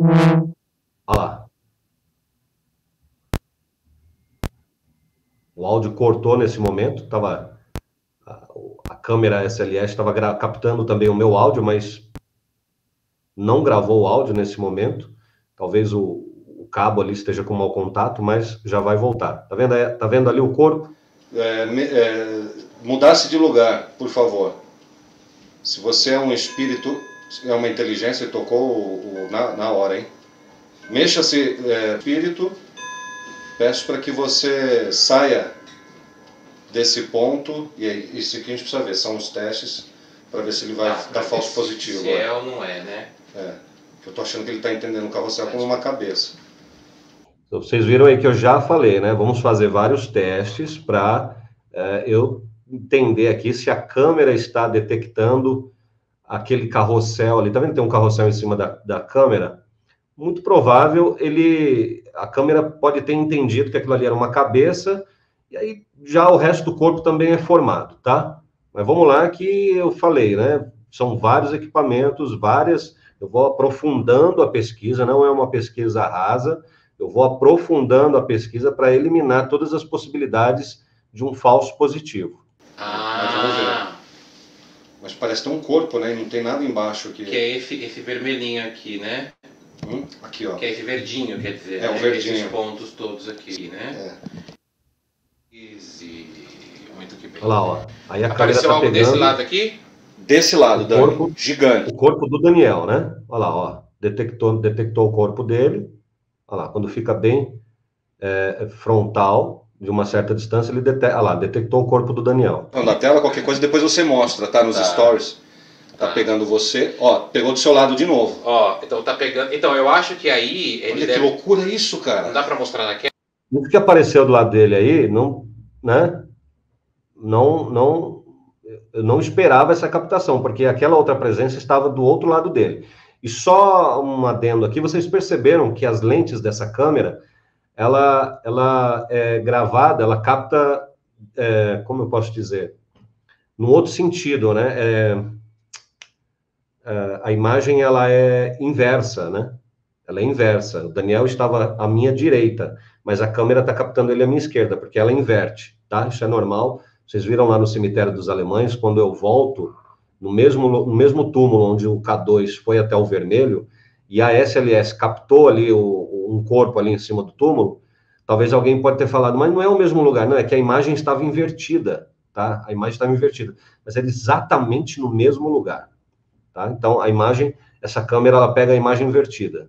Olha lá. O áudio cortou nesse momento, a câmera SLS estava captando também o meu áudio, mas não gravou o áudio nesse momento. Talvez o cabo ali esteja com mau contato, mas já vai voltar. Tá vendo ali o corpo? Mudar-se de lugar, por favor. Se você é um espírito, é uma inteligência, tocou na hora, hein? Mexa-se, espírito, peço para que você saia desse ponto, e isso aqui a gente precisa ver, são os testes, para ver se ele vai dar falso positivo. Se é ou não é, né? Eu tô achando que ele está entendendo o carrossel como uma cabeça. Vocês viram aí que eu já falei, né? Vamos fazer vários testes para eu entender aqui se a câmera está detectando aquele carrossel ali. Tá vendo que tem um carrossel em cima da câmera? Muito provável a câmera pode ter entendido que aquilo ali era uma cabeça, e aí já o resto do corpo também é formado, tá? Mas vamos lá que eu falei, né? São vários equipamentos, eu vou aprofundando a pesquisa, não é uma pesquisa rasa, eu vou aprofundando a pesquisa para eliminar todas as possibilidades de um falso positivo. Mas parece ter um corpo, né? E não tem nada embaixo aqui. Que é esse vermelhinho aqui, né? Aqui, ó. Que é esse verdinho, quer dizer, né? O verdinho. Esses pontos todos aqui, né? Muito que bem. Olha lá, ó. Aí a Apareceu câmera tá algo pegando desse lado aqui? Desse lado, Dani. Gigante. O corpo do Daniel, né? Olha lá, ó. Detectou o corpo dele. Olha lá, quando fica bem frontal, de uma certa distância, ele detectou o corpo do Daniel. Na tela, qualquer coisa, depois você mostra, tá? Nos stories. Tá pegando você. Ó, pegou do seu lado de novo. Ó, então tá pegando. Então, eu acho que aí ele Olha que loucura isso, cara. Não dá pra mostrar naquela? O que apareceu do lado dele aí, não, né? Eu não esperava essa captação, porque aquela outra presença estava do outro lado dele. E só um adendo aqui, vocês perceberam que as lentes dessa câmera, ela é gravada, ela capta, como eu posso dizer, no outro sentido, né? A imagem, ela é inversa, né? Ela é inversa. O Daniel estava à minha direita, mas a câmera está captando ele à minha esquerda, porque ela inverte, tá? Isso é normal. Vocês viram lá no cemitério dos alemães, quando eu volto, no mesmo túmulo onde o K2 foi até o vermelho, e a SLS captou ali um corpo ali em cima do túmulo, talvez alguém pode ter falado, mas não é o mesmo lugar, não, é que a imagem estava invertida, tá? A imagem estava invertida, mas era exatamente no mesmo lugar, tá? Então, essa câmera, ela pega a imagem invertida.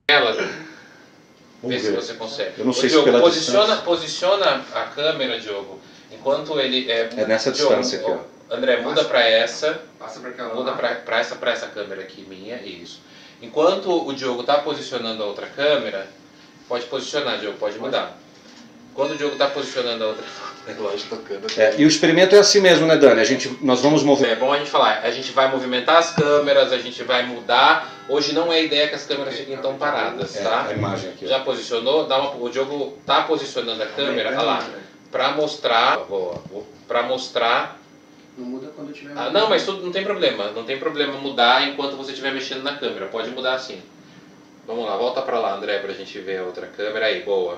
Vê se você consegue. Eu não sei Diogo, se pela posiciona a câmera, Diogo, enquanto ele nessa Diogo, distância aqui, ó. André, muda para essa. Passa para aquela. Muda para essa câmera aqui minha, isso. Enquanto o Diogo está posicionando a outra câmera, pode posicionar, Diogo, pode mudar. Quando o Diogo está posicionando a outra relógio tocando. E o experimento é assim mesmo, né, Dani? Nós vamos mover. É bom a gente falar, a gente vai movimentar as câmeras, a gente vai mudar. Hoje não é a ideia que as câmeras fiquem tão paradas, tá? A imagem aqui. Já posicionou? O Diogo tá posicionando a câmera, olha lá, para mostrar, para mostrar. Não muda quando tiver. Não, mas tudo não tem problema, não tem problema mudar enquanto você estiver mexendo na câmera. Pode mudar assim. Vamos lá, volta para lá, André, pra gente ver a outra câmera aí, boa.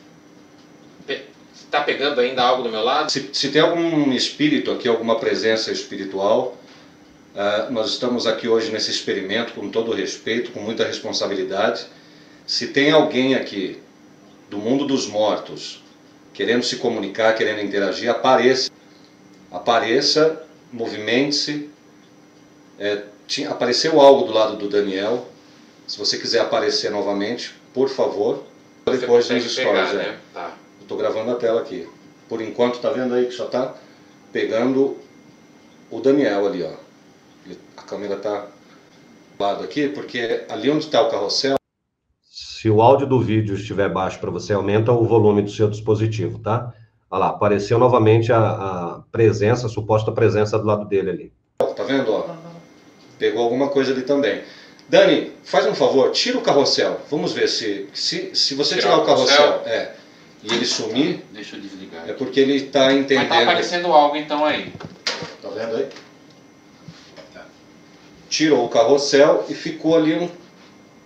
Tá pegando ainda algo do meu lado? Se tem algum espírito aqui, alguma presença espiritual, nós estamos aqui hoje nesse experimento com todo respeito, com muita responsabilidade. Se tem alguém aqui do mundo dos mortos querendo se comunicar, querendo interagir, apareça, movimente-se. Apareceu algo do lado do Daniel. Se você quiser aparecer novamente, por favor, depois nos stories. Né? Tá. Estou gravando a tela aqui. Por enquanto, tá vendo aí que só tá pegando o Daniel ali, ó. A câmera tá do lado aqui, porque ali onde está o carrossel. Se o áudio do vídeo estiver baixo para você, aumenta o volume do seu dispositivo, tá? Olha lá, apareceu novamente a presença, a suposta presença do lado dele ali. Tá vendo, ó? Pegou alguma coisa ali também. Dani, faz um favor, tira o carrossel. Vamos ver se você tirar o carrossel, e ele sumir, deixa eu desligar. É porque ele está entendendo. Mas tá aparecendo algo então aí. Tá vendo aí? Tirou o carrossel e ficou ali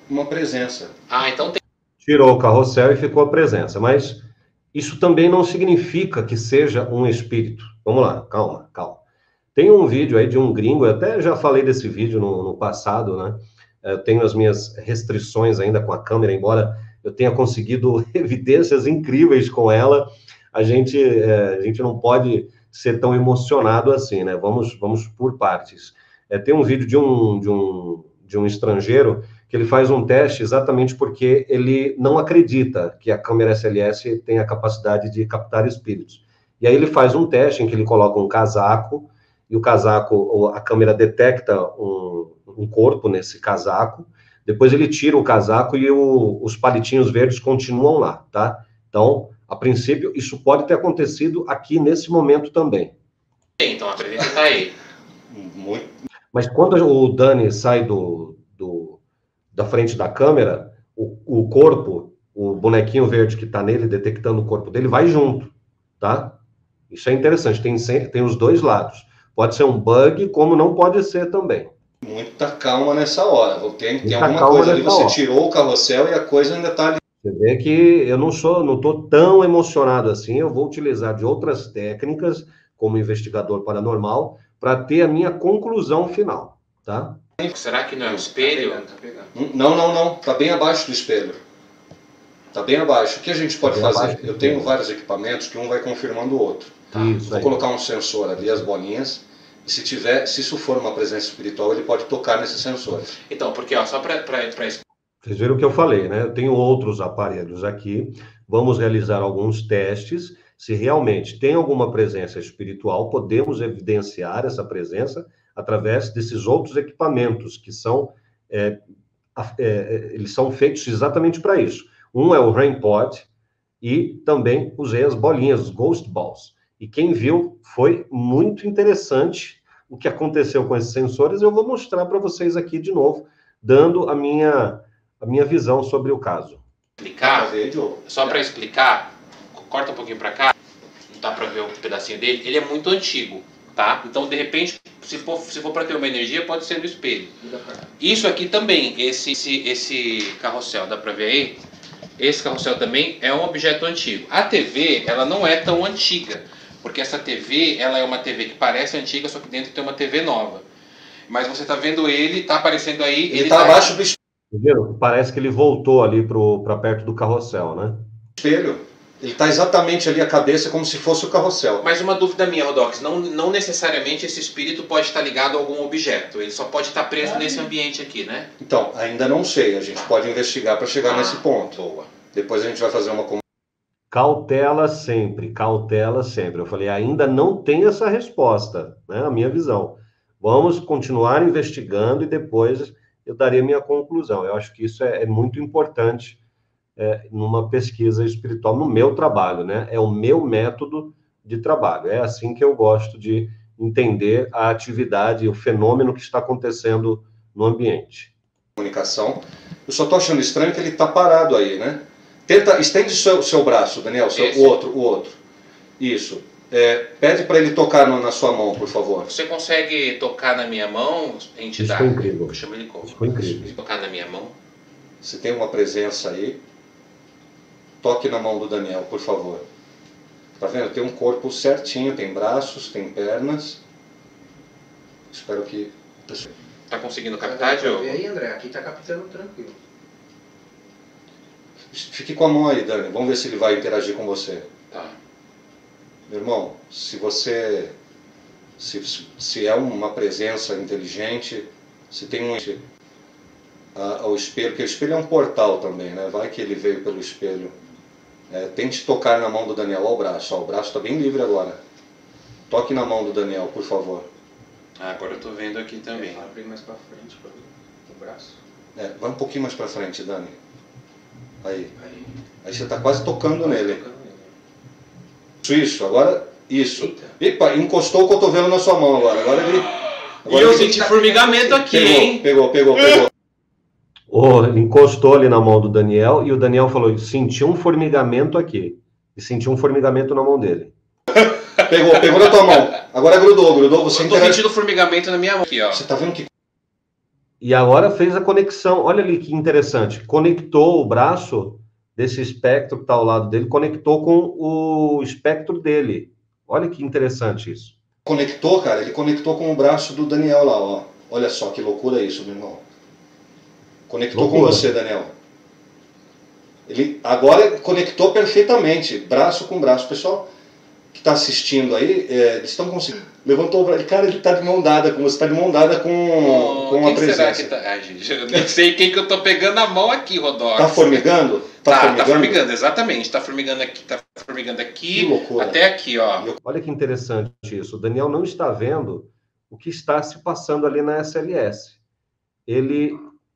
uma presença. Ah, então tem. Tirou o carrossel e ficou a presença, mas isso também não significa que seja um espírito. Vamos lá, calma, calma. Tem um vídeo aí de um gringo, eu até já falei desse vídeo no passado, né? Eu tenho as minhas restrições ainda com a câmera, embora eu tenha conseguido evidências incríveis com ela, a gente não pode ser tão emocionado assim, né? Vamos por partes. Tem um vídeo de um estrangeiro que ele faz um teste exatamente porque ele não acredita que a câmera SLS tem a capacidade de captar espíritos. E aí ele faz um teste em que ele coloca um casaco, e o casaco, a câmera detecta um corpo nesse casaco, depois ele tira o casaco e os palitinhos verdes continuam lá, tá? Então, a princípio, isso pode ter acontecido aqui nesse momento também. Então a presença está aí. Muito. Mas quando o Dani sai da frente da câmera, o corpo, o bonequinho verde que está nele, detectando o corpo dele, vai junto, tá? Isso é interessante, tem os dois lados. Pode ser um bug, como não pode ser também. Muita calma nessa hora. Tem alguma calma coisa ali, nessa você hora. tirou o carrossel e a coisa ainda está ali. Você vê que eu não estou tão emocionado assim, eu vou utilizar de outras técnicas, como investigador paranormal, para ter a minha conclusão final, tá? Será que não é o espelho? Tá pegando. Não. Está bem abaixo do espelho. Está bem abaixo. O que a gente pode bem fazer? abaixo do Eu tenho espelho. vários equipamentos que um vai confirmando o outro. Isso Vou aí. colocar um sensor ali, as bolinhas, e se isso for uma presença espiritual, ele pode tocar nesses sensores. Então, porque ó, só para Vocês viram o que eu falei, né? Eu tenho outros aparelhos aqui, vamos realizar alguns testes. Se realmente tem alguma presença espiritual, podemos evidenciar essa presença através desses outros equipamentos que são, eles são feitos exatamente para isso. Um é o RainPod e também usei as bolinhas, os Ghost Balls. E quem viu, foi muito interessante o que aconteceu com esses sensores. Eu vou mostrar para vocês aqui de novo, dando a minha visão sobre o caso. explicar, só para explicar, corta um pouquinho para cá, não dá para ver um pedacinho dele, ele é muito antigo, tá? Então, de repente, se for para ter uma energia, pode ser no espelho. Isso aqui também, esse carrossel, dá para ver aí? Esse carrossel também é um objeto antigo. A TV, ela não é tão antiga, porque essa TV, ela é uma TV que parece antiga, só que dentro tem uma TV nova. Mas você tá vendo ele, tá aparecendo aí... Ele tá abaixo do Viram? Parece que ele voltou ali para perto do carrossel, né? espelho. Ele tá exatamente ali a cabeça como se fosse o carrossel. Mas uma dúvida minha, Rodox, não necessariamente esse espírito pode estar ligado a algum objeto, ele só pode estar preso nesse ambiente aqui, né? Então, ainda não sei. A gente pode investigar para chegar nesse ponto. Boa. Depois a gente vai fazer uma... Cautela sempre, cautela sempre. Eu falei, ainda não tem essa resposta, né? A minha visão. Vamos continuar investigando e depois eu daria minha conclusão. Eu acho que isso é muito importante numa pesquisa espiritual, no meu trabalho, né? É o meu método de trabalho. É assim que eu gosto de entender a atividade, o fenômeno que está acontecendo no ambiente. Comunicação. Eu só tô achando estranho que ele tá parado aí, né? Estende o seu braço, Daniel, o outro. Isso. Pede para ele tocar na sua mão, por favor. Você consegue tocar na minha mão, entidade? Isso foi incrível. Eu chamo ele como? Isso foi incrível. Tocar na minha mão. Se tem uma presença aí, toque na mão do Daniel, por favor. Tá vendo? Tem um corpo certinho, tem braços, tem pernas. Espero que... Tá conseguindo captar, Diogo? E aí, André, aqui tá captando tranquilo. Fique com a mão aí, Dani. Vamos ver se ele vai interagir com você. Tá. Meu irmão, se é uma presença inteligente, se tem o espelho, porque o espelho é um portal também, né? Vai que ele veio pelo espelho. Tente tocar na mão do Daniel, olha o braço. O braço está bem livre agora. Toque na mão do Daniel, por favor. Agora eu tô vendo aqui também. Abre mais pra frente o braço. Vai um pouquinho mais para frente, Dani. Aí você está quase tocando nele. Isso, agora, isso. Epa, encostou o cotovelo na sua mão agora. Agora E eu senti formigamento aqui, hein? Pegou. Ele encostou ali na mão do Daniel e o Daniel falou, senti um formigamento aqui. E sentiu um formigamento na mão dele. Pegou na tua mão. Agora grudou. Você eu tô sentindo formigamento na minha mão aqui, ó. Você tá vendo que... E agora fez a conexão. Olha ali que interessante. Conectou o braço desse espectro que está ao lado dele, conectou com o espectro dele. Olha que interessante isso. Conectou, cara, ele conectou com o braço do Daniel lá, ó. Olha só que loucura isso, meu irmão. Conectou com você, Daniel. Ele agora conectou perfeitamente, braço com braço. Pessoal que está assistindo aí, eles estão conseguindo. Levantou o braço. Cara, ele está de mão dada com você, está de mão dada com a presença. Será que tá? Ai, gente, eu nem sei quem que eu tô pegando a mão aqui, Rodolfo. Tá formigando? Tá formigando, exatamente. Tá formigando aqui, que loucura. até aqui, ó. Olha que interessante isso. O Daniel não está vendo o que está se passando ali na SLS. Ele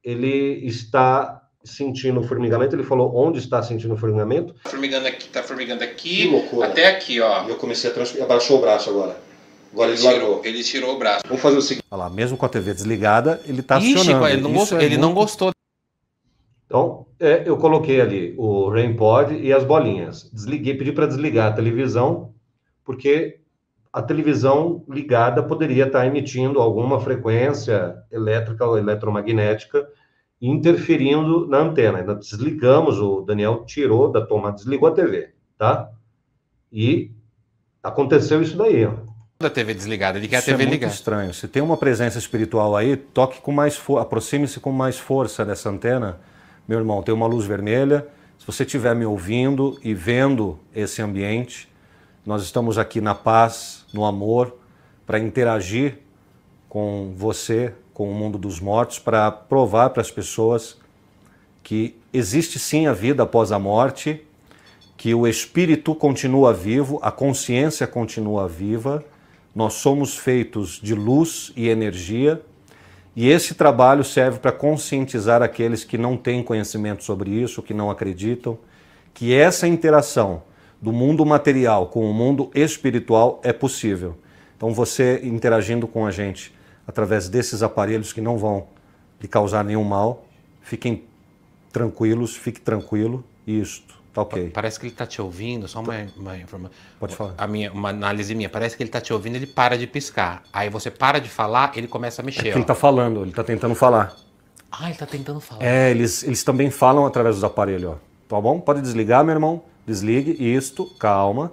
está sentindo o formigamento. Ele falou onde está sentindo o formigamento. Tá formigando aqui, que loucura. até aqui, ó. Eu comecei a transferir. Abaixou o braço agora. Agora ele largou. Ele tirou o braço. Vamos fazer o seguinte. Olha lá, mesmo com a TV desligada, ele está acionando. Ele não gostou. Então, eu coloquei ali o RainPod e as bolinhas. Desliguei, pedi para desligar a televisão, porque a televisão ligada poderia estar emitindo alguma frequência elétrica ou eletromagnética, interferindo na antena. Nós desligamos, o Daniel tirou da tomada, desligou a TV, tá? E aconteceu isso daí, ó. Da TV desligada, ele quer Isso a TV é muito ligada. estranho. Se tem uma presença espiritual aí, toque com mais força, aproxime-se com mais força dessa antena. Meu irmão, tem uma luz vermelha. Se você estiver me ouvindo e vendo esse ambiente, nós estamos aqui na paz, no amor, para interagir com você, com o mundo dos mortos, para provar para as pessoas que existe sim a vida após a morte, que o espírito continua vivo, a consciência continua viva, nós somos feitos de luz e energia, e esse trabalho serve para conscientizar aqueles que não têm conhecimento sobre isso, que não acreditam, que essa interação do mundo material com o mundo espiritual é possível. Então você interagindo com a gente através desses aparelhos que não vão lhe causar nenhum mal, fiquem tranquilos, fique tranquilo, isto. Tá ok. Parece que ele está te ouvindo, só uma informação. Pode falar. Uma análise minha, parece que ele está te ouvindo, ele para de piscar. Aí você para de falar, ele começa a mexer. Ele está falando, ele está tentando falar. Ah, ele está tentando falar. Eles também falam através dos aparelhos, ó. Tá bom? Pode desligar, meu irmão. Desligue, isto, calma.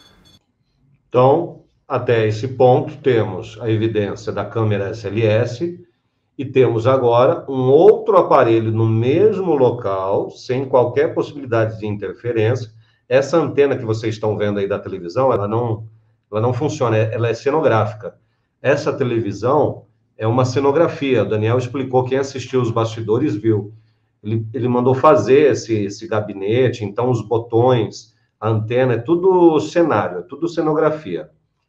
Então, até esse ponto, temos a evidência da câmera SLS e temos agora um outro aparelho no mesmo local, sem qualquer possibilidade de interferência. Essa antena que vocês estão vendo aí da televisão, ela não funciona, ela é cenográfica. Essa televisão é uma cenografia. O Daniel explicou, quem assistiu os bastidores viu. Ele mandou fazer esse gabinete, então os botões, a antena, é tudo cenário, é tudo cenografia.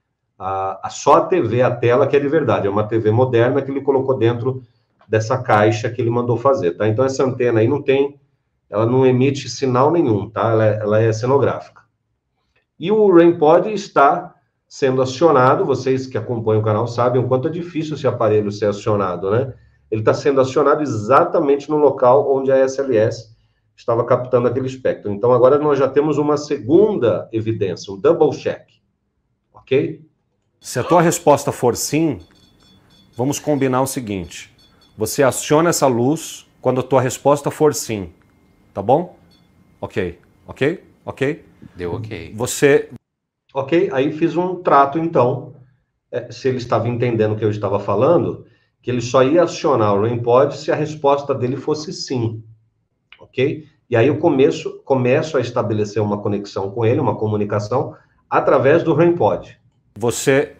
Só a TV, a tela que é de verdade, é uma TV moderna que ele colocou dentro dessa caixa que ele mandou fazer, tá? Então essa antena aí ela não emite sinal nenhum, tá? Ela é cenográfica. E o RainPod está sendo acionado, vocês que acompanham o canal sabem o quanto é difícil esse aparelho ser acionado, né? Ele está sendo acionado exatamente no local onde a SLS estava captando aquele espectro. Então agora nós já temos uma segunda evidência, um double check, ok? Se a tua resposta for sim, vamos combinar o seguinte. Você aciona essa luz quando a tua resposta for sim. Tá bom? Ok. Ok? Ok? Deu ok. Você... Ok, aí fiz um trato, então, se ele estava entendendo o que eu estava falando, que ele só ia acionar o RainPod se a resposta dele fosse sim. Ok? E aí eu começo a estabelecer uma conexão com ele, uma comunicação, através do RainPod. Você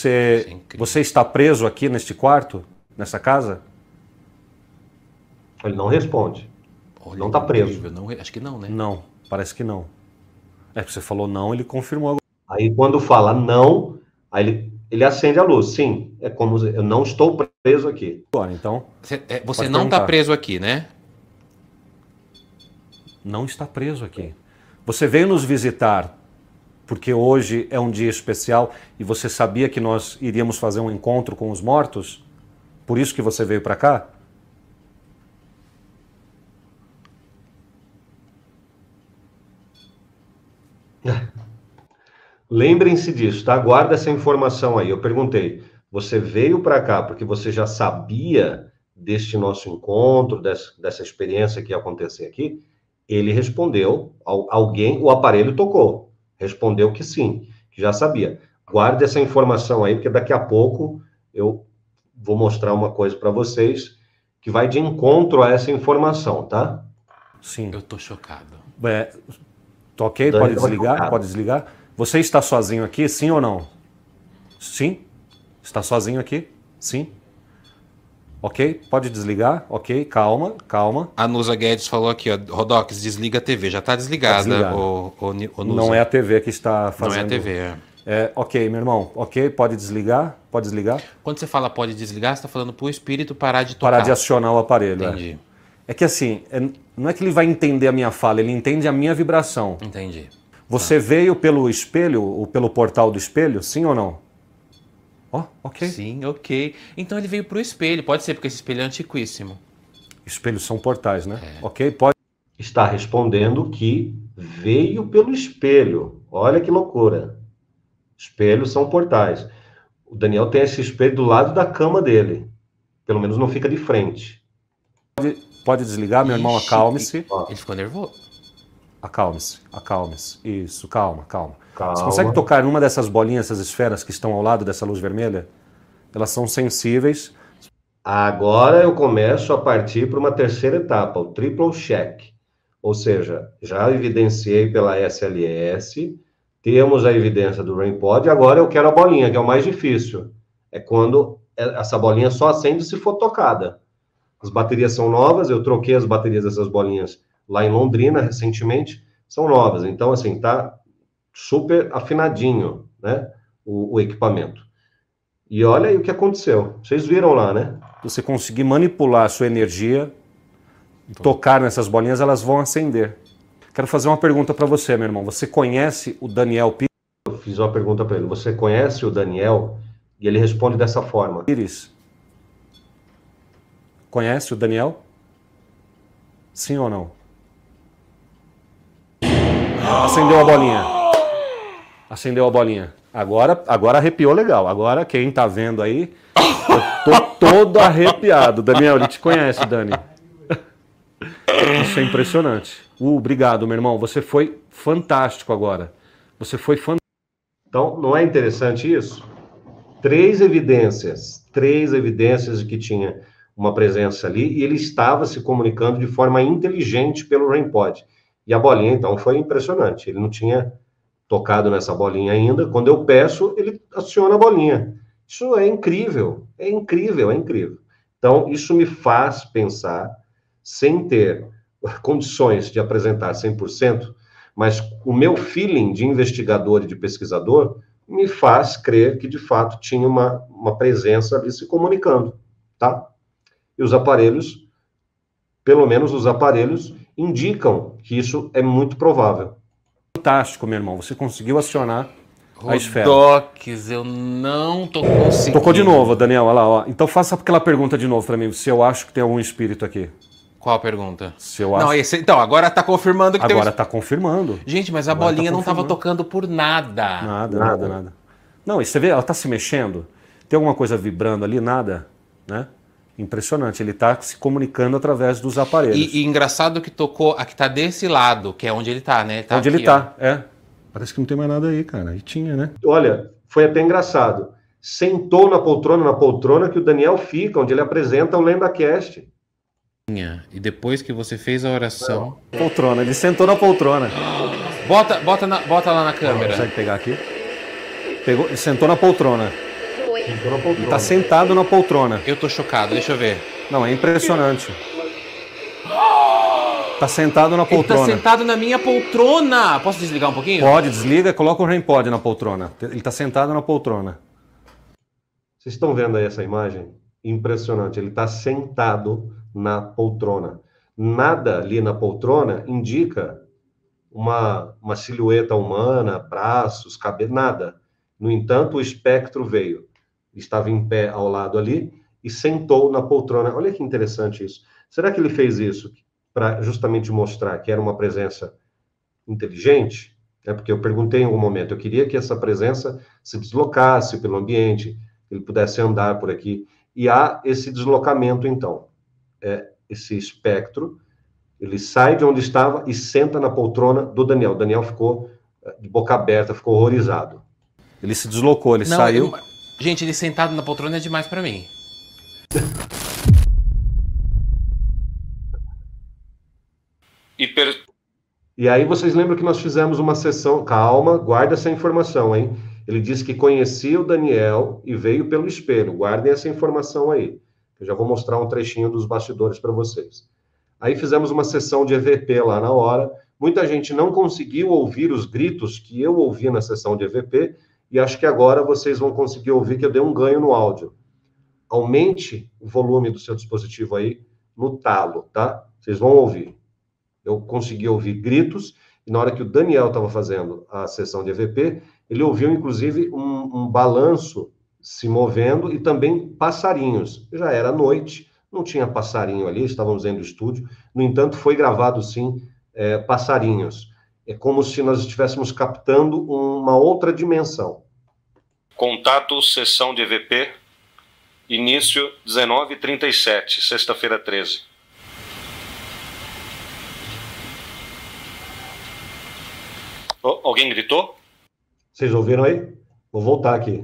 está preso aqui neste quarto, nessa casa? Ele não responde. Olha, não está preso. Não, acho que não, né? Não, parece que não. É que você falou não, ele confirmou agora. Aí quando fala não, aí ele acende a luz. Sim, é como eu não estou preso aqui. Agora, então. Você não está preso aqui, né? Não está preso aqui. Você veio nos visitar porque hoje é um dia especial e você sabia que nós iríamos fazer um encontro com os mortos? Por isso que você veio para cá? Lembrem-se disso, tá? Guarda essa informação aí. Eu perguntei, você veio para cá porque você já sabia deste nosso encontro, dessa experiência que ia acontecer aqui? Ele respondeu, o aparelho tocou, respondeu que sim, que já sabia. Guarde essa informação aí, porque daqui a pouco eu vou mostrar uma coisa para vocês que vai de encontro a essa informação, tá? Sim. Eu tô chocado. Ok, pode desligar, pode desligar. Você está sozinho aqui, sim ou não? Sim? Está sozinho aqui? Sim? Ok, pode desligar, ok, calma, calma. A Nusa Guedes falou aqui, ó, Rodox, desliga a TV, já está desligada, o Nusa. Não é a TV que está fazendo... Não é a TV, ok, meu irmão, ok, pode desligar, pode desligar. Quando você fala pode desligar, você está falando para o espírito parar de tocar. Parar de acionar o aparelho. Entendi. É que assim, não é que ele vai entender a minha fala, ele entende a minha vibração. Entendi. Você veio pelo espelho, ou pelo portal do espelho, sim ou não? Ok. Sim, ok. Então ele veio para o espelho, pode ser, porque esse espelho é antiquíssimo. Espelhos são portais, né? Ok, pode. Está respondendo que veio pelo espelho. Olha que loucura. Espelhos são portais. O Daniel tem esse espelho do lado da cama dele. Pelo menos não fica de frente. Pode desligar, meu irmão, acalme-se. Ele ficou nervoso. Acalme-se, acalme-se. Isso, calma, calma. Você consegue tocar numa dessas bolinhas, essas esferas que estão ao lado dessa luz vermelha? Elas são sensíveis. Agora eu começo a partir para uma terceira etapa, o triple check. Ou seja, já evidenciei pela SLS, temos a evidência do REM-POD, agora eu quero a bolinha, que é o mais difícil. É quando essa bolinha só acende se for tocada. As baterias são novas, eu troquei as baterias dessas bolinhas lá em Londrina recentemente, são novas. Então, assim, tá super afinadinho, né, o equipamento. E olha aí o que aconteceu. Vocês viram lá, né? Você conseguir manipular a sua energia, tocar nessas bolinhas, elas vão acender. Quero fazer uma pergunta para você, meu irmão. Você conhece o Daniel Pires? Eu fiz uma pergunta para ele. Você conhece o Daniel? E ele responde dessa forma. Pires. Conhece o Daniel? Sim ou não? Acendeu a bolinha. Acendeu a bolinha. Agora arrepiou legal. Agora quem tá vendo aí, eu tô todo arrepiado. Daniel, ele te conhece, Dani. Isso é impressionante. Obrigado, meu irmão. Você foi fantástico agora. Você foi fantástico. Então, não é interessante isso? Três evidências de que tinha uma presença ali, e ele estava se comunicando de forma inteligente pelo REM-POD. E a bolinha, então, foi impressionante. Ele não tinha tocado nessa bolinha ainda. Quando eu peço, ele aciona a bolinha. Isso é incrível, é incrível, é incrível. Então, isso me faz pensar, sem ter condições de apresentar 100%, mas o meu feeling de investigador e de pesquisador me faz crer que, de fato, tinha uma presença ali se comunicando, tá? E os aparelhos, pelo menos os aparelhos, indicam que isso é muito provável. Fantástico, meu irmão. Você conseguiu acionar a esfera. Rodox, eu não tô conseguindo. Tocou de novo, Daniel. Olha lá, ó. Então faça aquela pergunta de novo para mim, se eu acho que tem algum espírito aqui. Qual a pergunta? Se eu acho... Não, então, agora tá confirmando que agora tá confirmando. Gente, mas a bolinha não tava tocando por nada. Nada. Não, e você vê, ela tá se mexendo. Tem alguma coisa vibrando ali? Nada, né? Impressionante, ele está se comunicando através dos aparelhos. E engraçado que tocou, a que tá desse lado, que é onde ele tá, né? Tá onde aqui, ele tá, é. Parece que não tem mais nada aí, cara. E tinha, né? Olha, foi até engraçado. Sentou na poltrona que o Daniel fica, onde ele apresenta o LendaCast. E depois que você fez a oração... Poltrona, ele sentou na poltrona. Bota lá na câmera. Consegue pegar aqui? Pegou, ele sentou na poltrona. Ele tá sentado na poltrona. Eu tô chocado, deixa eu ver. Não, é impressionante. Tá sentado na poltrona. Ele tá sentado na minha poltrona. Posso desligar um pouquinho? Pode, desliga, coloca o REM-POD na poltrona. Ele tá sentado na poltrona. Vocês estão vendo aí essa imagem? Impressionante, ele tá sentado na poltrona. Nada ali na poltrona indica uma silhueta humana, braços, cabelo, nada. No entanto, o espectro veio. Estava em pé ao lado ali e sentou na poltrona. Olha que interessante isso. Será que ele fez isso para justamente mostrar que era uma presença inteligente? É porque eu perguntei em algum momento, eu queria que essa presença se deslocasse pelo ambiente, que ele pudesse andar por aqui. e há esse deslocamento, então. Esse espectro, ele sai de onde estava e senta na poltrona do Daniel. O Daniel ficou de boca aberta, ficou horrorizado. Ele se deslocou, ele saiu... Gente, ele sentado na poltrona é demais pra mim. E aí vocês lembram que nós fizemos uma sessão... Calma, guarda essa informação, hein? Ele disse que conhecia o Daniel e veio pelo espelho. Guardem essa informação aí. Eu já vou mostrar um trechinho dos bastidores para vocês. Aí fizemos uma sessão de EVP lá na hora. Muita gente não conseguiu ouvir os gritos que eu ouvi na sessão de EVP, e acho que agora vocês vão conseguir ouvir que eu dei um ganho no áudio. Aumente o volume do seu dispositivo aí no talo, tá? Vocês vão ouvir. Eu consegui ouvir gritos, e na hora que o Daniel estava fazendo a sessão de EVP, ele ouviu, inclusive, um balanço se movendo e também passarinhos. Já era noite, não tinha passarinho ali, estávamos dentro do estúdio. No entanto, foi gravado, sim, passarinhos. É como se nós estivéssemos captando uma outra dimensão. Contato, sessão de EVP, início 19h37, sexta-feira 13. Alguém gritou? Vocês ouviram aí? Vou voltar aqui.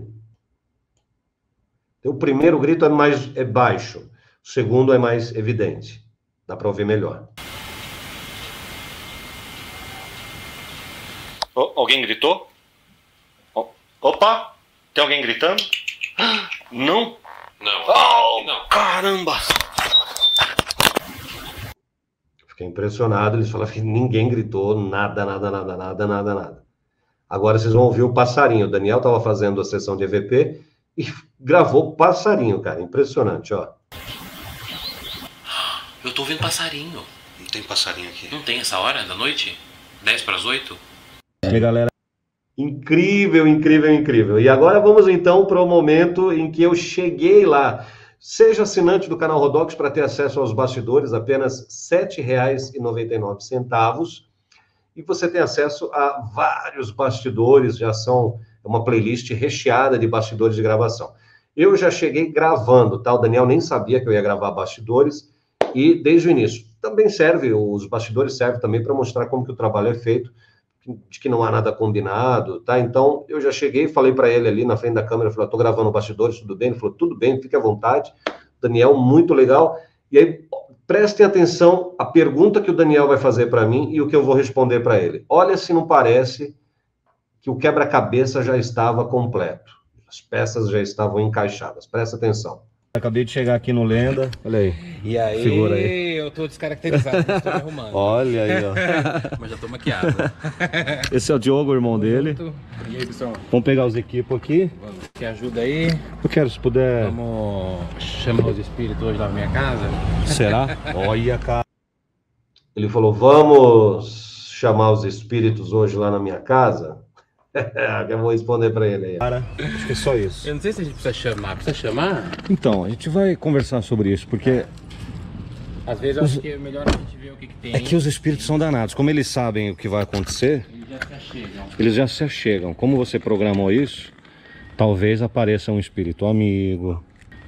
O primeiro grito é baixo, o segundo é mais evidente. Dá para ouvir melhor. Alguém gritou? Opa! Tem alguém gritando? Não? Não. Não. Caramba! Fiquei impressionado, eles falaram que ninguém gritou, nada. Agora vocês vão ouvir o passarinho. O Daniel estava fazendo a sessão de EVP e gravou passarinho, cara. Impressionante, ó. Eu tô ouvindo passarinho. Não tem passarinho aqui. Não tem essa hora da noite? 7:50? E aí, galera? Incrível. E agora vamos então para o momento em que eu cheguei lá. Seja assinante do canal Rodox para ter acesso aos bastidores, apenas R$ 7,99. E você tem acesso a vários bastidores, já são uma playlist recheada de bastidores de gravação. Eu já cheguei gravando, tá? O Daniel nem sabia que eu ia gravar bastidores, e desde o início. Também os bastidores servem também para mostrar como que o trabalho é feito, de que não há nada combinado, tá? Então, eu já cheguei, falei para ele ali na frente da câmera, falei, tô gravando bastidores, tudo bem? Ele falou, tudo bem, fique à vontade. Daniel, muito legal. E aí, prestem atenção à pergunta que o Daniel vai fazer para mim e o que eu vou responder para ele. Olha se não parece que o quebra-cabeça já estava completo. As peças já estavam encaixadas. Presta atenção. Acabei de chegar aqui no Lenda. Olha aí. E aí, figura aí. Eu tô descaracterizado, estou me arrumando. Olha aí, ó. Mas já tô maquiado. Esse é o Diogo, o irmão dele. E aí, pessoal? Vamos pegar os equipos aqui. Que ajuda aí. Eu quero, se puder... Vamos chamar os espíritos hoje lá na minha casa? Será? Olha, cara. Ele falou, vamos chamar os espíritos hoje lá na minha casa? Eu vou responder para ele aí. Cara, acho que é só isso. Eu não sei se a gente precisa chamar. Precisa chamar? Então, a gente vai conversar sobre isso, porque... Às vezes eu acho que é melhor a gente ver o que tem. É que os espíritos são danados. Como eles sabem o que vai acontecer, eles já se achegam. Como você programou isso, talvez apareça um espírito amigo.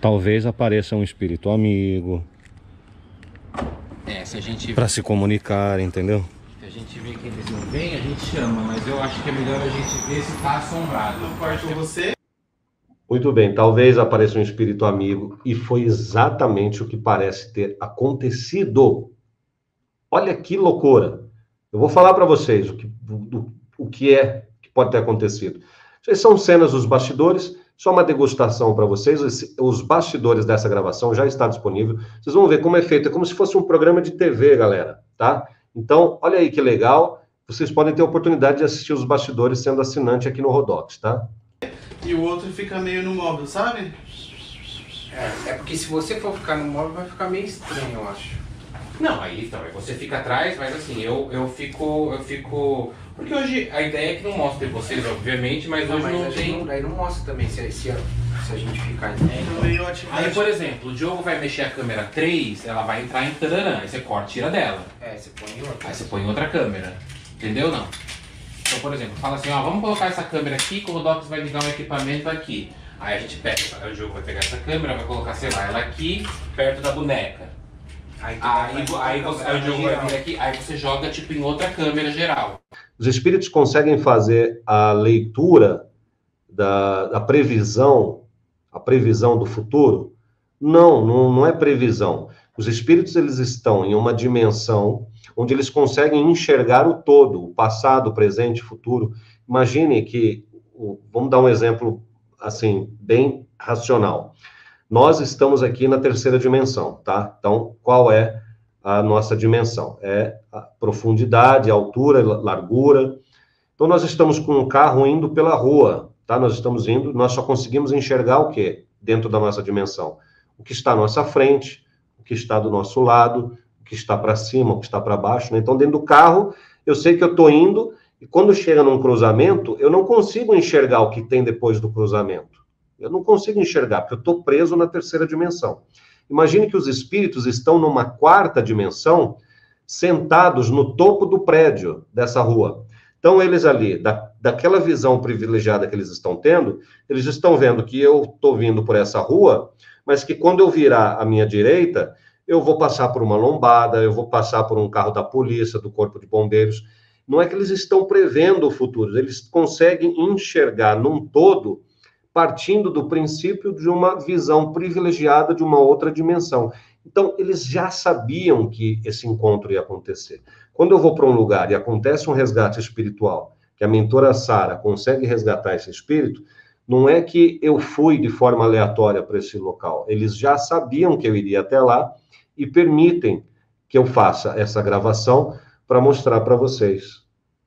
Se a gente... Para se comunicar, entendeu? Se a gente vê que eles não vêm, a gente chama. Mas eu acho que é melhor a gente ver se tá assombrado. Eu parto com você. Muito bem, talvez apareça um espírito amigo, e foi exatamente o que parece ter acontecido. Olha que loucura. Eu vou falar para vocês o que pode ter acontecido. Essas são cenas dos bastidores, só uma degustação para vocês. Os bastidores dessa gravação já está disponível. Vocês vão ver como é feito, é como se fosse um programa de TV, galera, tá? Então, olha aí que legal. Vocês podem ter a oportunidade de assistir os bastidores sendo assinante aqui no Rodox, tá? E o outro fica meio no móvel, sabe? É porque se você for ficar no móvel vai ficar meio estranho, eu acho. Não, aí então, você fica atrás, mas assim, eu fico... Porque hoje a ideia é que não mostre vocês, obviamente, mas hoje não tem... Aí não mostra também se a gente ficar... Aí, por exemplo, o Diogo vai mexer a câmera 3, ela vai entrar em taranã, aí você corta, tira dela. Você põe outra. Aí você põe outra câmera, entendeu não? Então, por exemplo, fala assim, ó, vamos colocar essa câmera aqui, que o Rodox vai ligar um equipamento aqui. Aí a gente pega, o Diogo vai pegar essa câmera, vai colocar, sei lá, ela aqui, perto da boneca. Aí o Diogo vai vir aqui, aí você joga tipo em outra câmera geral. Os espíritos conseguem fazer a leitura da previsão, a previsão do futuro? Não é previsão. Os espíritos, eles estão em uma dimensão onde eles conseguem enxergar o todo, o passado, o presente, o futuro. Imagine que, vamos dar um exemplo, assim, bem racional. Nós estamos aqui na terceira dimensão, tá? Então, qual é a nossa dimensão? É a profundidade, a altura, a largura. Então, nós estamos com um carro indo pela rua, tá? Nós estamos indo, nós só conseguimos enxergar o quê? Dentro da nossa dimensão. O que está à nossa frente, o que está do nosso lado, o que está para cima, o que está para baixo, né? Então, dentro do carro, eu sei que eu estou indo, e quando chega num cruzamento, eu não consigo enxergar o que tem depois do cruzamento. Eu não consigo enxergar, porque eu estou preso na terceira dimensão. Imagine que os espíritos estão numa quarta dimensão, sentados no topo do prédio dessa rua. Então, eles ali, daquela visão privilegiada que eles estão tendo, eles estão vendo que eu estou vindo por essa rua, mas que quando eu virar à minha direita, eu vou passar por uma lombada, eu vou passar por um carro da polícia, do corpo de bombeiros. Não é que eles estão prevendo o futuro, eles conseguem enxergar num todo, partindo do princípio de uma visão privilegiada de uma outra dimensão. Então, eles já sabiam que esse encontro ia acontecer. Quando eu vou para um lugar e acontece um resgate espiritual, que a mentora Sara consegue resgatar esse espírito, não é que eu fui de forma aleatória para esse local. Eles já sabiam que eu iria até lá e permitem que eu faça essa gravação para mostrar para vocês.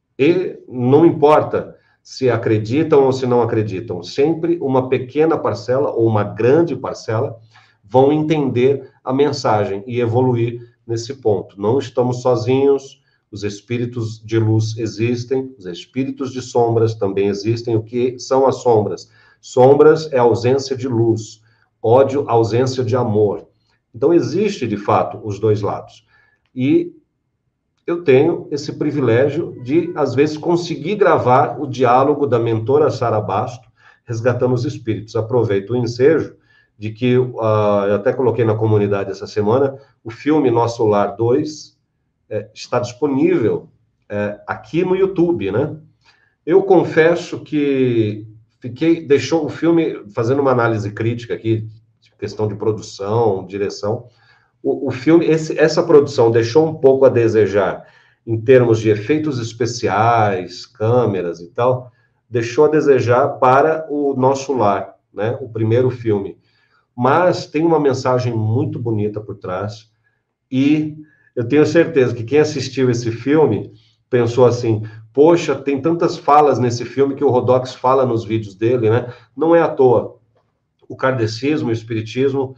E não importa se acreditam ou se não acreditam, sempre uma pequena parcela ou uma grande parcela vão entender a mensagem e evoluir nesse ponto. Não estamos sozinhos, os espíritos de luz existem, os espíritos de sombras também existem. O que são as sombras? Sombras é ausência de luz, ódio, ausência de amor. Então, existe, de fato, os dois lados. E eu tenho esse privilégio de, às vezes, conseguir gravar o diálogo da mentora Sara Basto, resgatando os espíritos. Aproveito o ensejo de que, eu até coloquei na comunidade essa semana, o filme Nosso Lar 2 está disponível aqui no YouTube, né? Eu confesso que deixou o filme, fazendo uma análise crítica aqui, questão de produção, direção, o filme, essa produção deixou um pouco a desejar em termos de efeitos especiais, câmeras e tal, deixou a desejar para o Nosso Lar, né? O primeiro filme. Mas tem uma mensagem muito bonita por trás e eu tenho certeza que quem assistiu esse filme pensou assim, poxa, tem tantas falas nesse filme que o Rodox fala nos vídeos dele, né? Não é à toa. O kardecismo, o espiritismo,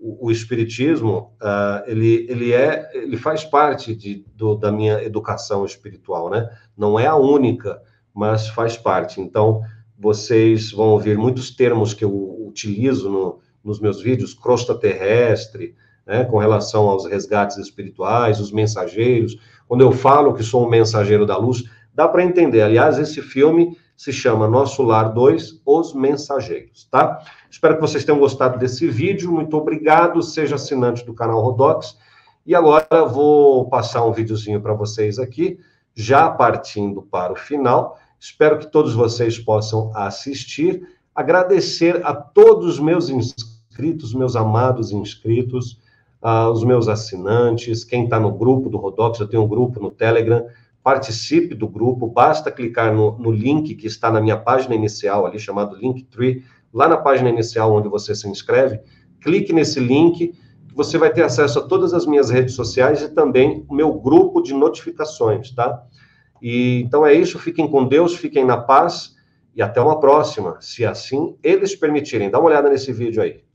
ele faz parte da minha educação espiritual, né? Não é a única, mas faz parte. Então, vocês vão ouvir muitos termos que eu utilizo nos meus vídeos, crosta terrestre, né? Com relação aos resgates espirituais, os mensageiros. Quando eu falo que sou um mensageiro da luz, dá para entender. Aliás, esse filme se chama Nosso Lar 2, Os Mensageiros, tá? Espero que vocês tenham gostado desse vídeo. Muito obrigado. Seja assinante do canal Rodox. E agora vou passar um videozinho para vocês aqui, já partindo para o final. Espero que todos vocês possam assistir. Agradecer a todos os meus inscritos, meus amados inscritos, os meus assinantes, quem está no grupo do Rodox, eu tenho um grupo no Telegram. Participe do grupo, basta clicar no link que está na minha página inicial ali, chamado Linktree, lá na página inicial onde você se inscreve, clique nesse link, que você vai ter acesso a todas as minhas redes sociais e também o meu grupo de notificações, tá? Então é isso, fiquem com Deus, fiquem na paz e até uma próxima, se assim eles permitirem. Dá uma olhada nesse vídeo aí. Tchau!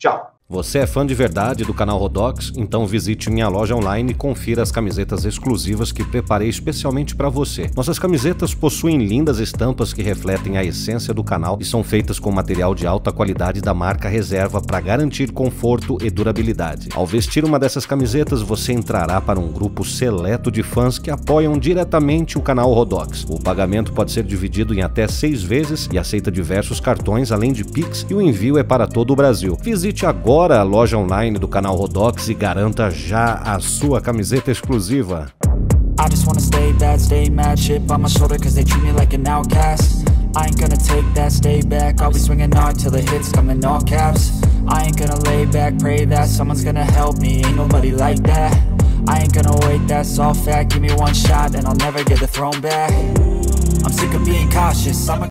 Você é fã de verdade do canal Rodox? Então visite minha loja online e confira as camisetas exclusivas que preparei especialmente para você. Nossas camisetas possuem lindas estampas que refletem a essência do canal e são feitas com material de alta qualidade da marca Reserva para garantir conforto e durabilidade. Ao vestir uma dessas camisetas, você entrará para um grupo seleto de fãs que apoiam diretamente o canal Rodox. O pagamento pode ser dividido em até 6 vezes e aceita diversos cartões, além de Pix, e o envio é para todo o Brasil. Visite agora a loja online do canal Rodox e garanta já a sua camiseta exclusiva. I just wanna stay bad, stay mad, chip on my shoulder cause they treat me like an outcast. I ain't gonna take that, stay back, I'll be swinging hard till the hits come in all caps. I ain't gonna lay back, pray that someone's gonna help me, ain't nobody like that. I ain't gonna wait, that's all fact, give me one shot and I'll never get the throne back. I'm sick of being cautious,